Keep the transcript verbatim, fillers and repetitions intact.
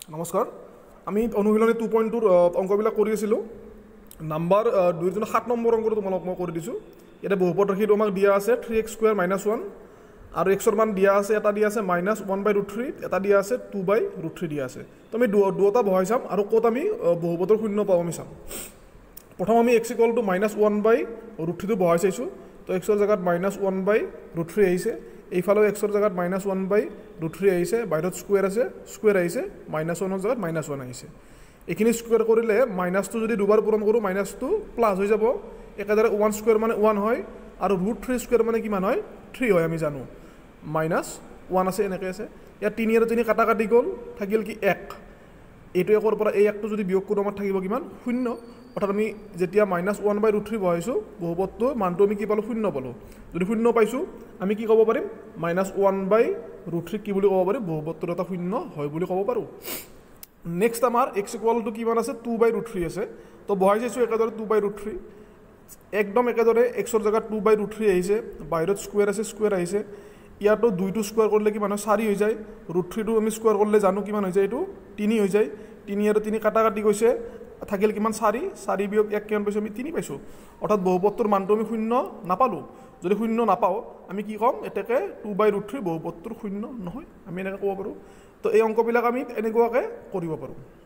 নমস্কাৰ আমি অনুশীলনী টু পইণ্ট টুৰ অংকবিলাক কৰি আছিলোঁ নাম্বাৰ দুইৰ যোনটো সাত নম্বৰ অংকটো তোমালোক মই কৰি দিছোঁ ইয়াতে বহুপদ ৰাশিটো আমাক দিয়া আছে three x square minus one আৰু এক্সৰ মান দিয়া আছে এটা দিয়া আছে minus one by root three এটা দিয়া আছে টু বাই ৰুট থ্ৰী দিয়া আছে তো আমি দুটা বহাই চাম আৰু ক'ত আমি বহুপদৰ শূন্য পাওঁ আমি চাম প্ৰথম আমি x equal to minus one by root থ্ৰীটো বহাই চাইছোঁ তো এক্সৰ জেগাত minus one by root three আহিছে এইফালেও এক্সৰ জেগাত minus one by root three আহিছে বাহিৰত স্কুৱেৰ আছে স্কুৱেৰ আহিছে মাইনাছ ওৱানৰ জেগাত মাইনাছ ওৱান আহিছে এইখিনি স্কুৱেৰ কৰিলে মাইনাছটো যদি দুবাৰ পূৰণ কৰোঁ মাইনাছটো প্লাছ হৈ যাব একেদৰে ওৱান স্কুৱেৰ মানে ওৱান হয় আৰু ৰুট থ্ৰী স্কুৱেৰ মানে কিমান হয় থ্ৰী হয় আমি জানো মাইনাছ ওৱান আছে এনেকৈ আছে ইয়াত তিনি আৰু তিনি কাটা কাটি গ'ল থাকিল কি এক এইটো একৰ পৰা এই একটো যদি বিয়োগ কৰোঁ আমাৰ থাকিব কিমান শূন্য অৰ্থাৎ আমি যেতিয়া minus one by root three বহাইছোঁ বহুপদটো মানটো আমি কি পালোঁ শূন্য পালোঁ যদি শূন্য পাইছোঁ আমি কি ক'ব পাৰিম minus one by root three কি বুলি ক'ব পাৰিম বহুপদটোৰ এটা শূন্য হয় বুলি ক'ব পাৰোঁ নেক্সট আমাৰ এক্স ইকুৱেলটো কিমান আছে টু বাই ৰুট থ্ৰী আছে তো বহাই চাইছোঁ একেদৰে টু বাই ৰুট থ্ৰী একদম একেদৰে এক্সৰ জেগাত টু বাই ৰুট থ্ৰী আহিছে বাহিৰত স্কুৱেৰ আছে স্কুৱেৰ আহিছে ইয়াতো দুইটো স্কুৱেৰ কৰিলে কিমান হয় চাৰি হৈ যায় ৰুট থ্ৰীটো আমি স্কুৱেৰ কৰিলে জানো কিমান হৈ যায় এইটো তিনি হৈ যায় তিনি আৰু তিনি কাটা কাটি গৈছে থাকিল কিমান চাৰি চাৰি বিয়োগ এক কিমান পাইছোঁ আমি তিনি পাইছোঁ অৰ্থাৎ বহুপদটোৰ মানটো আমি শূন্য নাপালোঁ যদি শূন্য নাপাওঁ আমি কি ক'ম এতেকে টু বাই ৰুট থ্ৰী বহুপদটোৰ শূন্য নহয় আমি এনেকৈ ক'ব পাৰোঁ তো এই অংকবিলাক আমি এনেকুৱাকৈ কৰিব পাৰোঁ